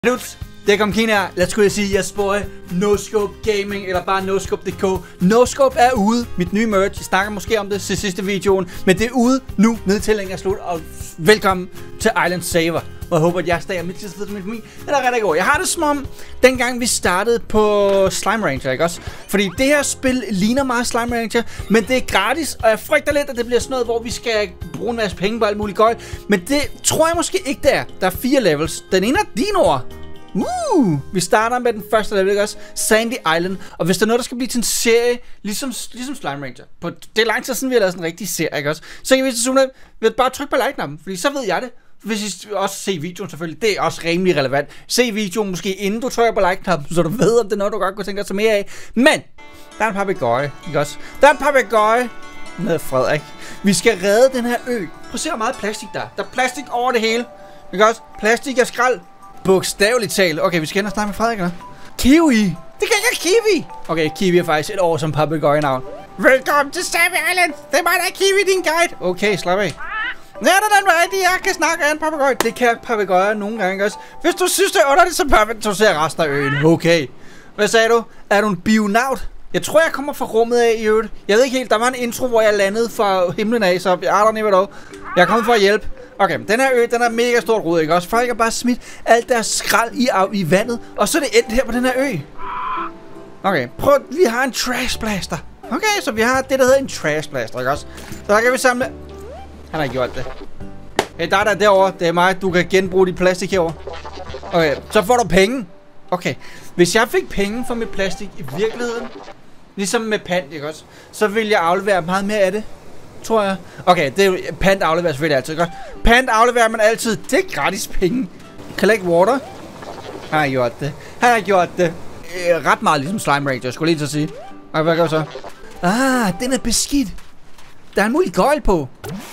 Dudes, det kom Kina her. Lad os skulle sige, jeg sporer NoScope Gaming, eller bare NoScope.dk. NoScope er ude. Mit nye merch. Jeg snakker måske om det til sidste videoen. Men det er ude nu. Nedtællingen er slut. Og velkommen til Island Saver. Og jeg håber, at jeg stager mit sidste med min familie. Det er rigtig godt. Jeg har det som om, dengang vi startede på Slime Rancher, ikke også? Fordi det her spil ligner meget Slime Rancher, men det er gratis. Og jeg frygter lidt, at det bliver sådan noget, hvor vi skal bruge en masse penge på alt muligt gøjl. Men det tror jeg måske ikke, det er. Der er 4 levels. Den ene er din ord. Vi starter med den første level, ikke også? Sandy Island. Og hvis der er noget, der skal blive til en serie, ligesom Slime Rancher. Det er lang tid siden, vi har lavet sådan en rigtig serie, ikke også? Så kan vi til sådan ved bare trykke på like-knappen, fordi så ved jeg det. Hvis I også se videoen selvfølgelig, det er også rimelig relevant. Se videoen måske inden du trykker på like-knappen, så du ved, om det er noget, du godt kunne tænke dig at tage mere af. Men, der er en papegøje, ikke også? Der er en papegøje med Frederik. Vi skal redde den her ø. Prøv at se, hvor meget plastik der er. Der er plastik over det hele, ikke også? Plastik er skrald. Bogstaveligt talt. Okay, vi skal hen og snakke med Frederik, eller? Kiwi! Det kan ikke Kiwi! Okay, Kiwi er faktisk et år som papegøjenavn. Velkommen til Sandy Island! Det er mig, der er Kiwi, din guide! Okay, slap af. Ja, det er den vej, jeg kan snakke af en papegøje. Det kan papegøjer nogle gange også. Hvis du synes, det er underligt, så papegøjer resten af øen. Okay. Hvad sagde du? Er du en bionaut? Jeg tror, jeg kommer fra rummet af i øvrigt. Jeg ved ikke helt, der var en intro, hvor jeg landede fra himlen af, så I don't even know. Jeg er kommet for at hjælpe. Okay, den her ø, den er mega stort rod, ikke også? Folk har bare smidt alt deres skrald i vandet, og så er det endt her på den her ø. Okay, prøv, vi har en trash blaster. Okay, så vi har det, der hedder en trash blaster, ikke også? Så der kan vi samle... Han har gjort det. Hey, der er derovre. Det er mig, du kan genbruge dit plastik herovre. Okay, så får du penge. Okay, hvis jeg fik penge for mit plastik i virkeligheden, ligesom med pant, ikke også? Så vil jeg aflevere meget mere af det. Tror jeg. Okay, det er pant afleverer selvfølgelig altid, godt. Pant afleverer man altid. Det er gratis penge. Collect water. Han har gjort det. Han har gjort det. Ret meget ligesom Slime Rancher, skulle lige til at sige. Okay, hvad gør så? Den er beskidt. Der er en mulig gøjl på.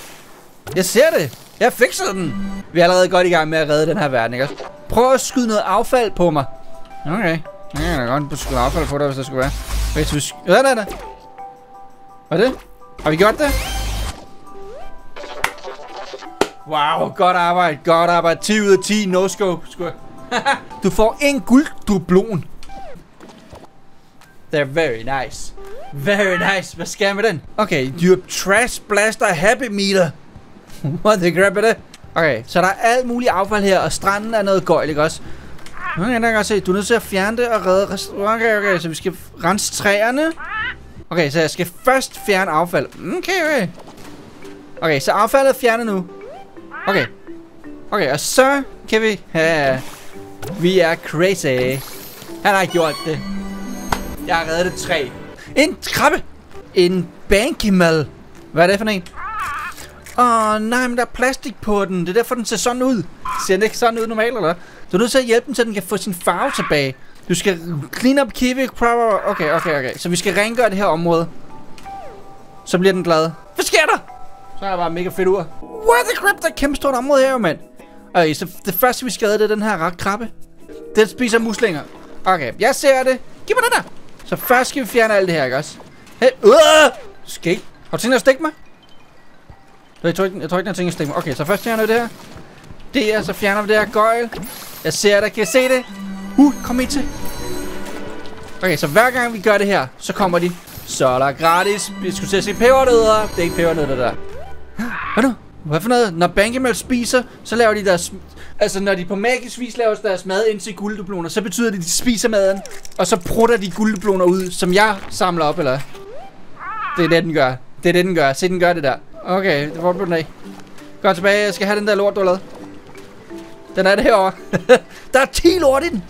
Jeg ser det. Jeg fikser den. Vi er allerede godt i gang med at redde den her verden, ikke også? Prøv at skyde noget affald på mig. Okay. Jeg kan da godt skyde affald på dig, hvis der skulle være. Hvad er det? Hvad er det? Har vi gjort det? Wow, godt arbejde, godt arbejde. 10 ud af 10, no-scope. Du får en gulddublon. They're very nice. Very nice. Hvad skal jeg med den? Okay, your trash blaster happy meter. What the crap er det? Okay, så der er alt muligt affald her, og stranden er noget gøjl, ikke også? Okay, der kan jeg se. Du er nødt til at fjerne det og redde... Okay, så vi skal rense træerne. Okay, så jeg skal først fjerne affald. Okay. Okay, så affaldet er fjernet nu. Okay. Okay, og så kan vi... Vi er crazy. Han har gjort det. Jeg har reddet et træ. En krabbe. En bankimal. Hvad er det for en? Nej, men der er plastik på den. Det er derfor, den ser sådan ud. Ser den ikke sådan ud normalt, eller? Du er nødt til at hjælpe den, så den kan få sin farve tilbage. Du skal clean up Kiwi. Okay. Så vi skal rengøre det her område. Så bliver den glad. Hvad sker der? Så er der bare mega fedt ur. What the crap? Der er et kæmpe stort område her, mand. Okay, så det første vi skal redde, det er den her ret krabbe. Den spiser muslinger. Okay, jeg ser det. Giv mig den der. Så først skal vi fjerne alt det her, ikke også? Hey, skæg. Har du tænkt dig at stikke mig? Jeg tror ikke, den har tænkt sig at stikke mig. Okay, så først fjerner vi det her. Det her, så fjerner vi det her gøjl. Jeg ser det. Kan jeg se det? Kom ind til. Okay, så hver gang vi gør det her, så kommer de. Så er der gratis. Vi skulle til at se pebernødder. Det er ikke pebernødder, der. Hvad nu? Hvad for noget? Når Bankemel spiser, så laver de deres... Altså, når de på magisk vis laver deres mad ind til gulddubloner, så betyder det, at de spiser maden. Og så prutter de gulddubloner ud, som jeg samler op, eller? Det er det, den gør. Det er det, den gør. Se, den gør det der. Okay, hvor blev den af? Gå tilbage. Jeg skal have den der lort, du har lavet. Den er det herovre. Der er 10 lort i den.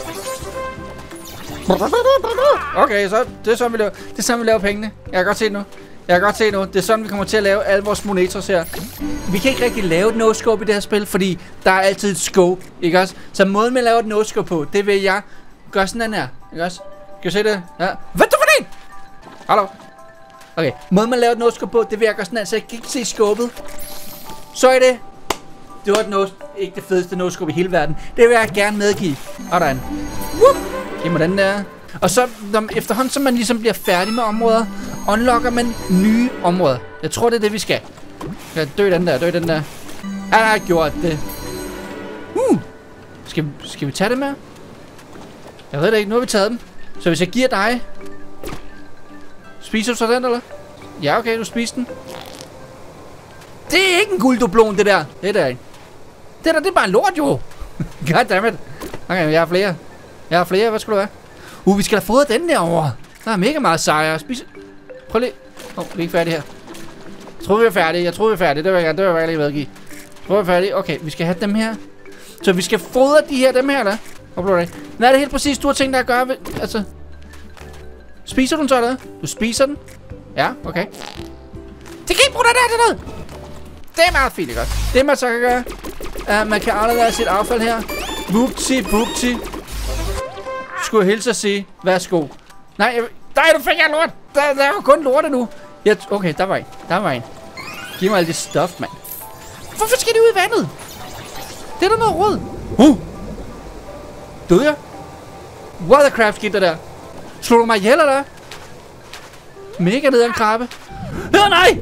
Okay, så det er sådan, vi laver. Det er sådan, vi laver pengene. Jeg kan godt se nu. Det er sådan, vi kommer til at lave alle vores monetors her. Vi kan ikke rigtig lave et no-scope i det her spil, fordi der er altid et scope, ikke også? Så måden, man laver et no-scope på, det vil jeg gøre sådan her, ikke også? Kan du se det? Ja. Hvad er det for en? Hallo? Okay, måden, man laver et no-scope på, det vil jeg gøre sådan her, så jeg kan ikke se scopet. Så er det. Det var ikke det fedeste no-scope i hele verden. Det vil jeg gerne medgive. Og der er en. Giv mig den der. Og så, efterhånden som man ligesom bliver færdig med områder, unlocker man nye områder. Jeg tror, det er det, vi skal. Dø den der. Han har gjort det. Skal vi tage det med? Jeg ved det ikke. Nu har vi taget dem. Så hvis jeg giver dig... Spiser du så den, eller? Ja, okay. Du spiser den. Det er ikke en gulddublon, det der. Det der ikke. Det er bare lort, jo. Goddammit. Okay, jeg har flere. Hvad skal du have? Vi skal da fodre den derovre. Der er mega meget sejre. Prøv lige. Vi er ikke færdige her. Jeg tror, vi er færdige. Det vil jeg gerne lige vedgive. Jeg tror, vi er færdige. Okay, vi skal have dem her. Så vi skal fodre dem her, eller? Hvad er det helt præcis, du har tænkt dig at gøre? Altså... Spiser du den så, eller? Du spiser den? Ja, okay. Det kan ikke bruge dig der til noget! Det er meget fint, ikke godt? Det man så kan gøre, man kan aflevere sit affald her. Vupti. Skulle jeg hilse at sige, værsgo. Nej, du fik jeg lort! Der er jo kun lorte nu. Okay, der var en. Giv mig alt det stof, mand. Hvorfor skal de ud i vandet? Det er der noget råd. Døde jeg? What the crap skete der? Slog du mig ihjel, eller? Mega ned ad en krabbe. Nej!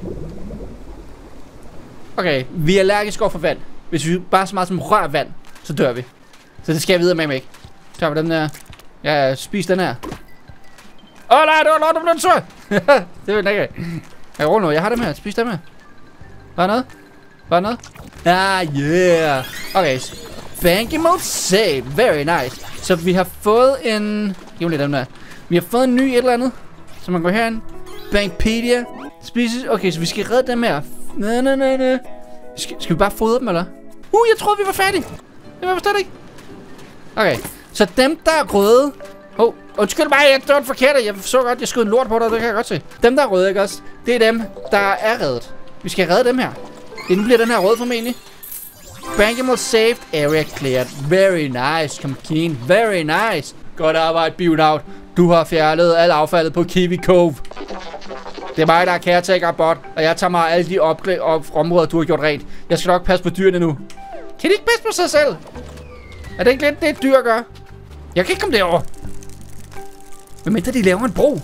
Okay, vi er allergiske over for vand. Hvis vi bare så meget som rører vand, så dør vi. Så det skal jeg videre med mig ikke. Så tager vi den der. Ja, spis den her. Nej, det var lort, du blev sur. Det vil jeg ikke. Jeg ruller nu, jeg har dem her. Spis dem her. Bare noget? Yeah. Okay. Banking mode save. Very nice. Så vi har fået en... Giv mig lidt dem der. Vi har fået en ny et eller andet. Så man går herind. Bankpedia. Spises. Okay, så vi skal redde dem her. Nej. Skal vi bare fodre dem, eller? Jeg troede, vi var færdige. Det var slet ikke. Okay. Så dem, der er røde... Undskyld mig, det var den forkerte. Jeg så godt, jeg skød en lort på dig, det kan jeg godt se. Dem, der er røde, ikke også? Det er dem, der er reddet. Vi skal redde dem her. Nu bliver den her rød formentlig. Bankable saved, area cleared. Very nice, come keen. Very nice. Godt arbejde, Beavedout. Du har fjernet alt affaldet på Kiwi Cove. Det er mig, der er caretaker-bot, og jeg tager mig alle de områder, du har gjort rent. Jeg skal nok passe på dyrene nu. Kan de ikke passe på sig selv? Er det ikke lidt det, et dyr gør? Jeg kan ikke komme derover. Hvem mindre de laver en bro?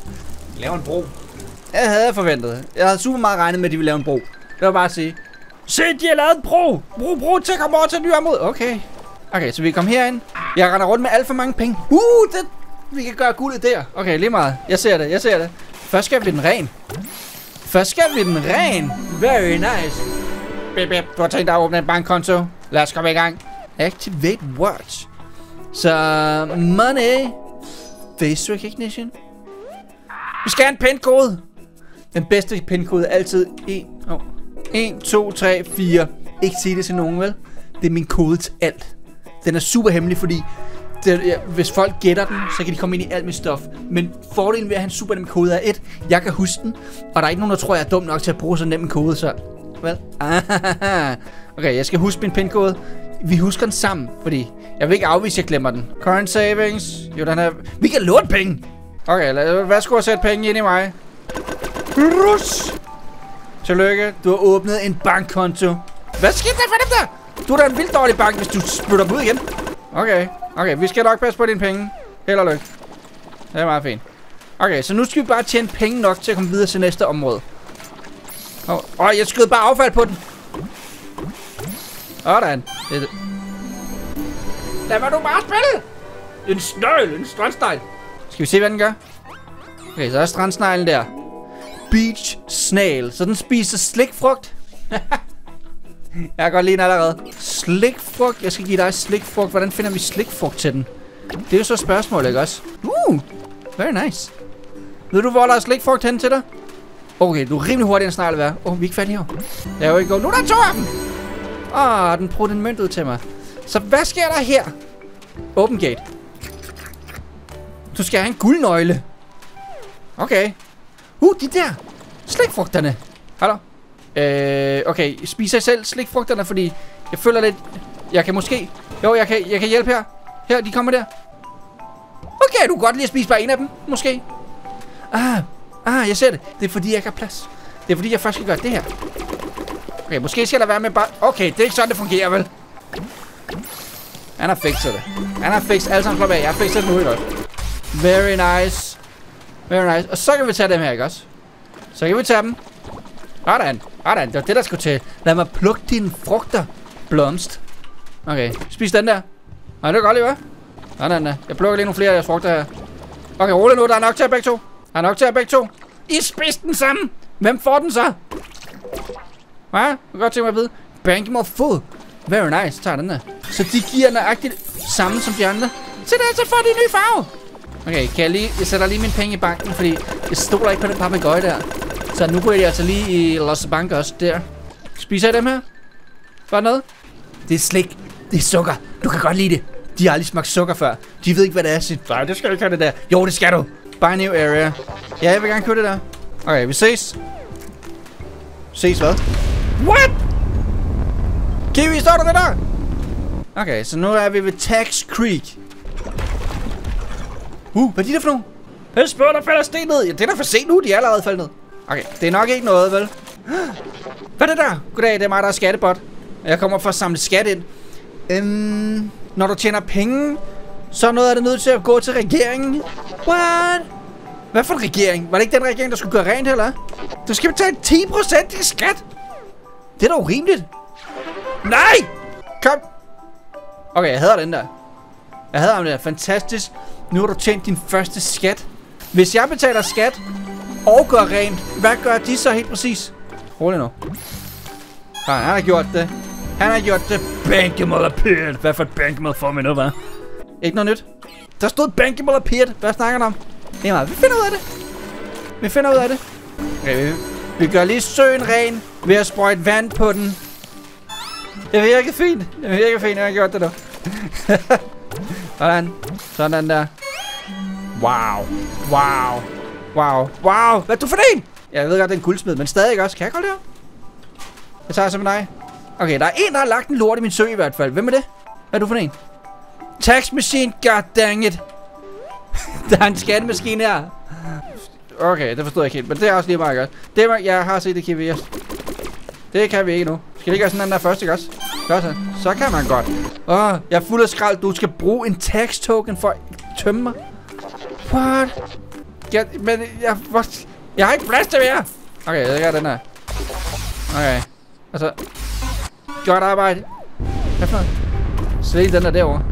Jeg havde forventet. Jeg havde super meget regnet med, at de ville lave en bro. Det var bare at sige. Se, de har lavet en bro! Bro til at komme over til en ny område. Okay, så vi kommer herind. Jeg render rundt med alt for mange penge. Vi kan gøre guldet der. Okay, lige meget. Jeg ser det. Først skal vi den ren. Very nice. Bip. Du har tænkt dig at åbne en bankkonto. Lad os komme i gang. Activate watch. Så money. Face recognition. Vi skal have en pinkode. Den bedste pinkode er altid 1, 2, 3, 4. Ikke sige det til nogen, vel? Det er min kode til alt. Den er super hemmelig, fordi hvis folk gætter den, så kan de komme ind i alt mit stof. Men fordelen ved at have en super nem kode er 1. Jeg kan huske den, og der er ikke nogen, der tror, jeg er dum nok til at bruge så nem en kode, så... Hvad? Okay, jeg skal huske min pinkode. Vi husker den sammen, fordi jeg vil ikke afvise, at jeg glemmer den. Current savings. Jo, den her... Vi kan låne penge! Okay, værsgo at sætte penge ind i mig. Rus! Tillykke, du har åbnet en bankkonto. Hvad skete der for dem der? Du er da en vildt dårlig bank, hvis du spytter dem ud igen. Okay, vi skal nok passe på dine penge. Held og lykke. Det er meget fint. Okay, så nu skal vi bare tjene penge nok til at komme videre til næste område. Jeg skød bare affald på den. Sådan. Lad mig nu bare spille. En strandsnegl. Skal vi se, hvad den gør? Okay, så er strandsneglen der. Beach snail. Så den spiser slikfrugt. Jeg kan godt lide den allerede. Slikfrugt. Jeg skal give dig slikfrugt. Hvordan finder vi slikfrugt til den? Det er jo så spørgsmålet, ikke også? Very nice. Ved du, hvor der er slikfrugt hen til dig? Okay, du er rimelig hurtig en snegl være. Vi er ikke færdige her. Der er jo ikke. Nu er der 2 af dem. Den prøvede en mønt ud til mig. Så hvad sker der her? Open gate. Du skal have en guldnøgle. Okay. De der. Slikfrugterne. Hallo? Okay. Spiser jeg selv slikfrugterne, fordi jeg føler lidt... Jeg kan måske... Jo, jeg kan hjælpe her. Her, de kommer der. Okay, du kan godt lige at spise bare en af dem, måske. Jeg ser det. Det er fordi, jeg ikke har plads. Det er fordi, jeg først skal gøre det her. Okay, måske skal der være med bare... Okay, det er ikke sådan, det fungerer, vel? Han har fikset det. Han har fikset alle sammen slå bag. Jeg har fikset det nu, ikke også? Very nice. Very nice. Og så kan vi tage dem her, ikke også? Så kan vi tage dem. Sådan. Det var det, der skulle til. Lad mig plukke dine frugter. Blomst. Okay, spis den der. Nej, det er godt lige, hva'? Nej. Jeg plukker lige nogle flere af jeres frugter her. Okay, rolig nu. Der er nok til at begge to. Der er nok til at begge to. I spidsen den sammen. Hvem får den så? Hvad? Jeg kan godt tænke mig at vide. Bankable full. Very nice. Tager den der. Så de giver nøjagtigt samme som de andre. Så der, så får de en ny farve. Okay, jeg sætter lige mine penge i banken, fordi jeg stoler ikke på den papegøje der. Så nu går jeg altså lige i Los Bancos der. Spiser jeg dem her? Hvad noget? Det er slik. Det er sukker. Du kan godt lide det. De har aldrig smagt sukker før. De ved ikke, hvad det er. Nej, det skal du ikke have det der. Jo, det skal du. Buy new area. Ja, jeg vil gerne købe det der. Okay, vi ses. Ses hvad? What? Kiwi, står der det der? Okay, så nu er vi ved Tax Creek. Hvad er de der for nogle? Jeg spørger, der falder sten ned. Ja, det er da for sent nu. De er allerede faldet ned. Okay, det er nok ikke noget, vel? Hvad er det der? Goddag, det er mig, der er skattebot. Jeg kommer for at samle skat ind. Når du tjener penge, så er noget af det nødt til at gå til regeringen. What? Hvad for en regering? Var det ikke den regering, der skulle gøre rent, eller? Du skal betale 10% i skat. Det er da urimeligt. Nej! Kom! Okay, jeg hader den der. Jeg hader ham der. Fantastisk. Nu har du tjent din første skat. Hvis jeg betaler skat og gør rent, hvad gør de så helt præcis? Rolig nu. Nej, han har gjort det. Han har gjort det. Bankable appeared. Hvad for et bankable får vi nu, hva'? Ikke noget nyt. Der stod bankable appeared. Hvad snakker han om? Det er meget. Vi finder ud af det. Okay, vi gør lige søen ren ved at sprøjte vand på den. Det virker fint. Jeg har gjort det nu. Sådan der. Wow. Hvad er du for en? Jeg ved godt, det er en guldsmed, men stadig også. Kan jeg godt det her? Jeg tager som dig. Okay, der er en, der har lagt en lort i min sø i hvert fald. Hvem er det? Hvad er du for en? Tax machine, god dang it. Der er en skattemaskine her. Okay, det forstod jeg ikke helt, men det er også lige meget godt. Det var, jeg har set det, kan vi. Det kan vi ikke nu. Skal det ikke gøre sådan den der første, ikke også? Godt så kan man godt. Jeg er fuld af skrald. Du skal bruge en tax token for at tømme mig. What? Jeg har ikke plads til mere. Okay, jeg gør den her. Okay. Altså. Godt arbejde. Hvad for noget? Slæg den der derovre.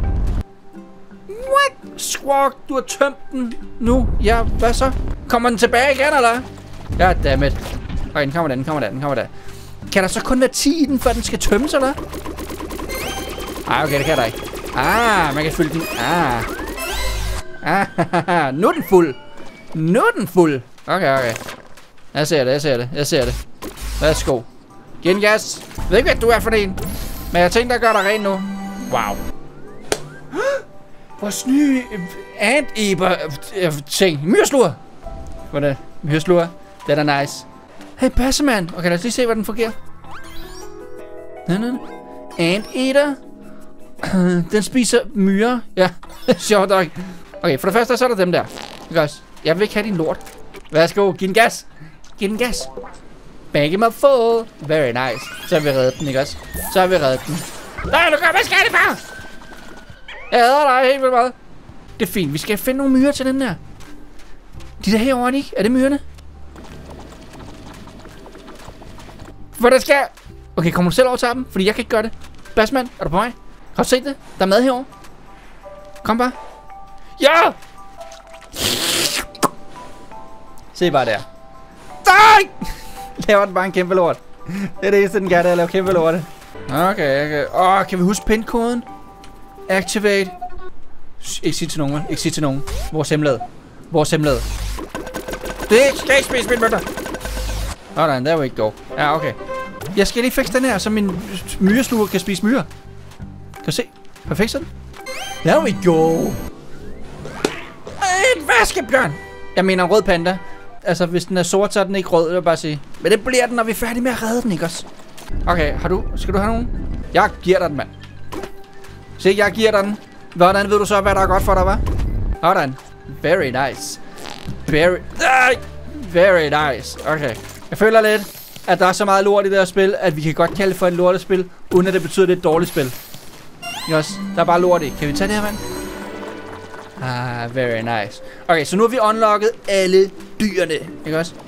What? Squawk, du har tømt den nu. Ja, hvad så? Kommer den tilbage igen, eller? Ja, dammit. Okay, den kommer der. Kan der så kun være 10 i den, før den skal tømmes, eller? Ej, okay, det kan der ikke. Man kan fylde den. Nu er den fuld. Okay. Jeg ser det. Værsgo. Giv en gas. Jeg ved ikke, hvad du er for en. Men jeg tænkte at gøre dig ren nu. Wow. Vores nye ant-eber-ting. Myrsluer. Hvad er det? Myrsluer. Den er nice. Hey, Basserman. Okay, lad os lige se, hvordan den fungerer. Ant-eater. Den spiser myrer. Ja, sjovt nok. Okay, for det første, så er der dem der. Jeg vil ikke have din lort. Værsgo, giv den gas. Bag mig full. Very nice. Så har vi reddet den, ikke også? Nej, nu gør hvad skal det, far? Jeg hader dig helt vildt meget. Det er fint, vi skal finde nogle myrer til den der. De der herovre, ikke? Er det myrerne? Hvad der skal? Okay, kommer du selv over til dem? Fordi jeg kan ikke gøre det. Bassman, er du på mig? Har du set det? Der er mad herovre. Kom bare. Ja! Se bare der. Nej! Laver den bare en kæmpe lort. Det er det eneste, den gør, det er at lave kæmpe lorte. Okay. Kan vi huske pin-koden? Activate. Ikke sige til nogen. Vores hemmelighed. Det skal ikke spise mine mønter. Sådan, there we go. Ja, okay. Jeg skal lige fikse den her, så min myresluger kan spise myrer. Kan du se? Perfekt sådan. There we go. En vaskebjørn. Jeg mener en rød panda. Altså, hvis den er sort, så er den ikke rød, vil jeg bare sige. Men det bliver den, når vi er færdige med at redde den, ikke også? Okay, skal du have nogen? Jeg giver dig den, mand. Se, jeg giver dig den. Hvordan ved du så, hvad der er godt for dig, hva'? Sådan. Very nice. Very nice. Okay. Jeg føler lidt, at der er så meget lort i det her spil, at vi kan godt kalde det for et lortespil, uden at det betyder, at det er et dårligt spil. Ikke også? Der er bare lort i. Kan vi tage det her, mand? Very nice. Okay, så nu har vi unlocket alle dyrene. Ikke også?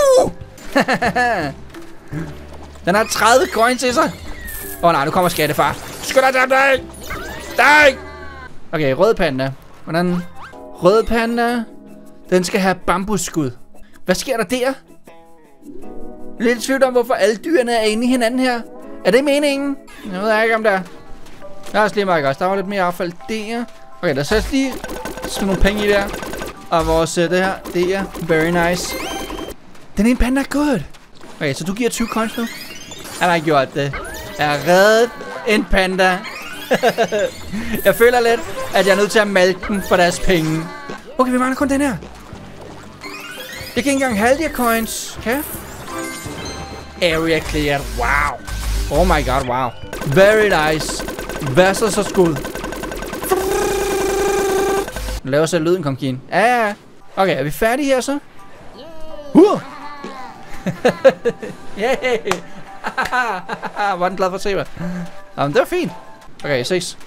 Den har 30 coins i sig. Nej, nu kommer skattefar. Skynd dig. Nej! Okay, rød panda. Hvordan? Rød panda. Den skal have bambusskud. Hvad sker der der? Lidt tvivl om, hvorfor alle dyrene er inde i hinanden her. Er det meningen? Jeg ved ikke, om der er. Der er også lige meget godt. Der var lidt mere affald der. Okay, der sættes lige sådan nogle penge i der. Og vores det her, det er very nice. Den ene panda er good. Okay, så du giver 20 coins nu? Han har gjort det. Jeg har reddet en panda. Jeg føler lidt, at jeg er nødt til at malke den for deres penge. Okay, vi mangler kun den her. Jeg kan ikke engang halve de her coins. Okay. Area cleared. Wow. Oh my god, wow. Very nice. Hvad så skud? Laver så lyden, kom Kine. Ja. Okay, er vi færdige her så? Yeah. Var den glad for at se mig? Jamen, det var fint. Okay, ses.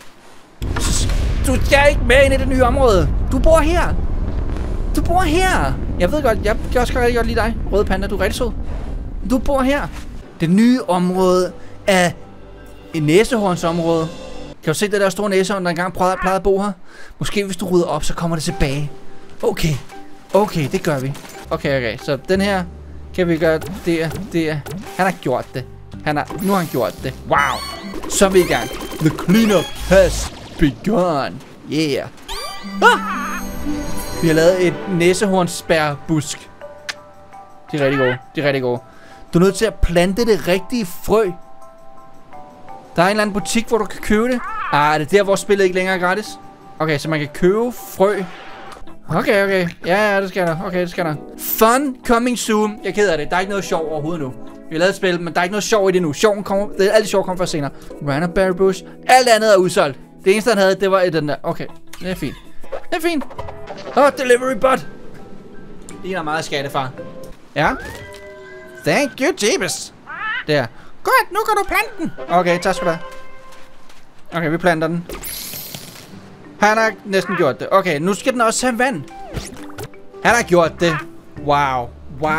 Du skal ikke med ind i det nye område. Du bor her. Du bor her. Jeg ved godt, jeg kan også rigtig godt lide dig, røde panda. Du er rigtig sød. Du bor her. Det nye område er et næsehornsområde. Kan du se det der store næsehorn, der engang plejede at bo her? Måske hvis du rydder op, så kommer det tilbage. Okay, det gør vi. Okay. Så den her kan vi gøre der. Han har gjort det. Nu har han gjort det. Wow. Så er vi i gang. The cleanup has begun. Yeah. Vi har lavet et næsehornsspærbusk. De er rigtig gode. Du er nødt til at plante det rigtige frø. Der er en eller anden butik, hvor du kan købe det. Er det der, hvor spillet ikke længere er gratis? Okay, så man kan købe frø. Okay. Ja, det skal der. Okay, det skal der. Fun coming soon. Jeg er ked af det. Der er ikke noget sjov overhovedet nu. Vi har lavet et spil, men der er ikke noget sjov i det nu. Alt det sjov kommer først senere. Raspberry bush. Alt andet er udsolgt. Det eneste, han havde, det var den der. Okay, det er fint. Delivery bot. Det er meget skattefar. Ja. Thank you, Jeebus. Der. Godt, nu kan du plante den. Okay, tak skal du have. Okay, vi planter den. Han har næsten gjort det. Okay, nu skal den også have vand. Han har gjort det. Wow.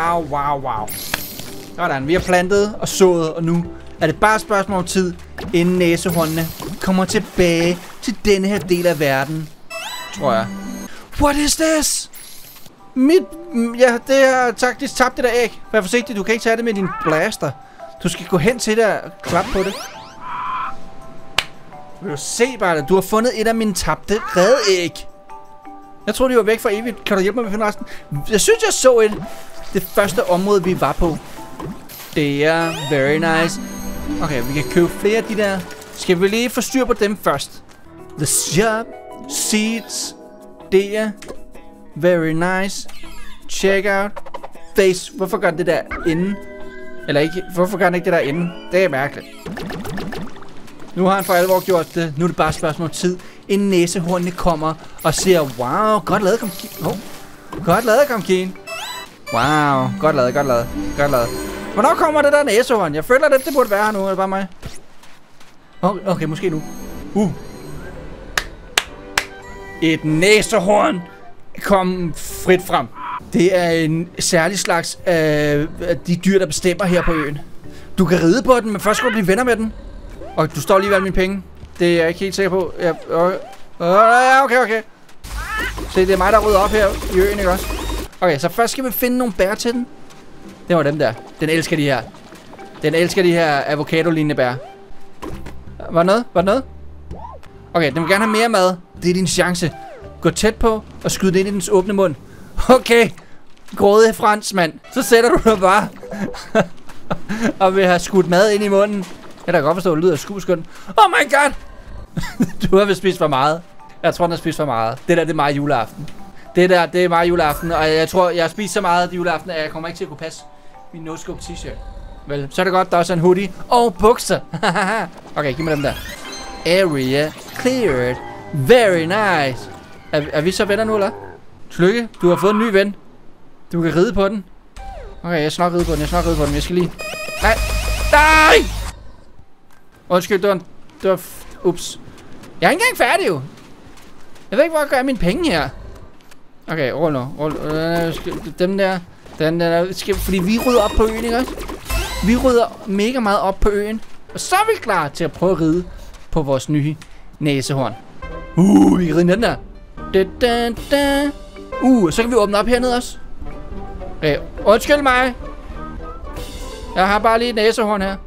Sådan, vi har plantet og sået, og nu er det bare et spørgsmål om tid, inden næsehornene kommer tilbage til denne her del af verden. Tror jeg. What is this? Det har faktisk tabt det der æg. Vær forsigtig, du kan ikke tage det med din blaster. Du skal gå hen til det og klappe på det. Vil du se bare det? Du har fundet et af mine tabte redæg. Jeg troede, de var væk for evigt. Kan du hjælpe mig med at finde resten? Jeg synes, jeg så det første område, vi var på. Det er very nice. Okay, vi kan købe flere af de der. Skal vi lige få styr på dem først? The shop. Seeds. Det er very nice. Check out. Face. Hvorfor gør det der inde? Eller ikke. Hvorfor gør han ikke det der inde? Det er mærkeligt. Nu har han for alvor gjort det. Nu er det bare et spørgsmål om tid, inden næsehornene kommer og siger, wow, godt lavet, kom Kine. Godt lavet, kom Kine. Wow, godt lavet. Hvornår kommer det der næsehorn? Jeg føler, det burde være her nu, er det bare mig? Okay, måske nu. Et næsehorn kom frit frem. Det er en særlig slags af de dyr, der bestemmer her på øen. Du kan ride på den, men først skal du blive venner med den. Og du står lige ved alle mine penge. Det er jeg ikke helt sikker på. Okay. Se, det er mig, der rydder op her i øen, ikke også? Okay, så først skal vi finde nogle bær til den. Det var dem der. Den elsker de her avocado-lignende bær. Var det noget? Okay, den vil gerne have mere mad. Det er din chance. Gå tæt på og skyd det ind i dens åbne mund. Okay. Grådige franskmand. Så sætter du dig bare. Og vil have skudt mad ind i munden. Jeg kan da godt forstå, at det lyder skuespillet. Oh my god! Du har vist spist for meget. Jeg tror, den har spist for meget. Det der, det er meget juleaften. Det er meget juleaften. Og jeg tror, jeg har spist så meget juleaften, at jeg kommer ikke til at kunne passe min no-scope t-shirt. Vel, så er det godt, der er også en hoodie og bukser. Okay, giv mig dem der. Area cleared. Very nice. Er vi så venner nu, eller? Tillykke, du har fået en ny ven. Du kan ride på den. Okay, jeg skal nok ride på den. Jeg skal lige... Nej! Undskyld, det var... Ups. Jeg er ikke engang færdig, jo. Jeg ved ikke, hvor jeg gør mine penge her. Okay, roll nu. Dem der... Fordi vi rydder op på øen, ikke også? Vi rydder mega meget op på øen. Og så er vi klar til at prøve at ride på vores nye næsehorn. Vi kan ride den der. Så kan vi åbne op hernede også. Undskyld mig. Jeg har bare lige et næsehorn her.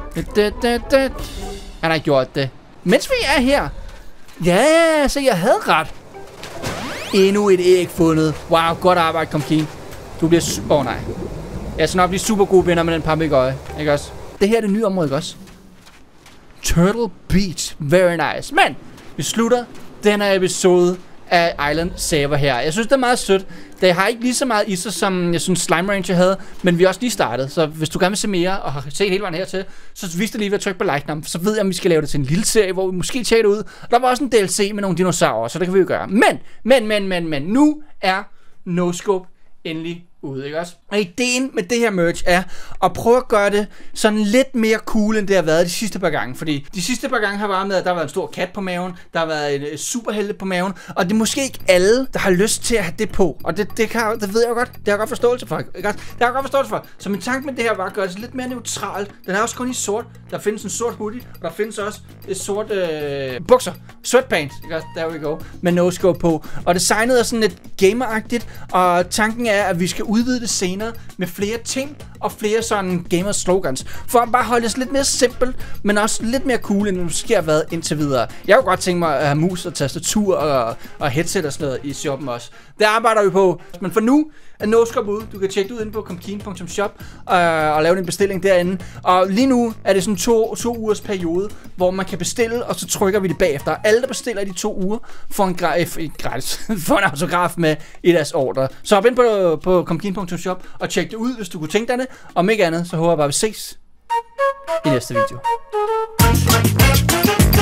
Han har gjort det. Mens vi er her. Ja, så jeg havde ret. Endnu et æg fundet. Wow, godt arbejde, Comkeen. Du bliver nej. Jeg skal nok blive super gode venner med den pampegøje. Ikke også? Det her er det nye område, ikke også? Turtle Beach. Very nice. Men vi slutter den her episode af Island Saver her. Jeg synes, det er meget sødt. Det har ikke lige så meget i sig, som jeg synes Slime Rancher havde, men vi er også lige startet. Så hvis du gerne vil se mere, og har set hele vejen hertil, så vis det lige ved at trykke på like-knappen. Så ved jeg, om vi skal lave det til en lille serie, hvor vi måske tager det ud. Der var også en DLC med nogle dinosaurer, så det kan vi jo gøre. Men nu er NoScope endelig ude, ikke også? Og ideen med det her merch er at prøve at gøre det sådan lidt mere cool, end det har været de sidste par gange. Fordi de sidste par gange har været med, at der har været en stor kat på maven, der har været en superhelte på maven, og det er måske ikke alle, der har lyst til at have det på. Og det ved jeg jo godt. Det har jeg godt forståelse for. Ikke også? Det har jeg godt forståelse for. Så min tanke med det her var at gøre det lidt mere neutralt. Den er også kun i sort. Der findes en sort hoodie, og der findes også et sort bukser. Sweatpants. Ikke også? There we go. Med NoScope på. Og designet er sådan lidt gameragtigt, og tanken er, at vi skal udvide det senere med flere ting og flere sådan gamer slogans. For at bare holde det lidt mere simpelt, men også lidt mere cool, end det måske har været indtil videre. Jeg kunne godt tænke mig at have mus og tastatur og headset og sådan noget i shoppen også. Det arbejder vi på. Men for nu er NoScope ude. Du kan tjekke det ud inde på comkeen.shop og lave en bestilling derinde. Og lige nu er det sådan to ugers periode, hvor man kan bestille, og så trykker vi det bagefter. Alle, der bestiller i de 2 uger, får en gratis får en autograf med i deres ordre. Så hop ind på comkeen.shop og tjek det ud, hvis du kunne tænke dig det. Om ikke andet, så håber jeg bare, vi ses i næste video.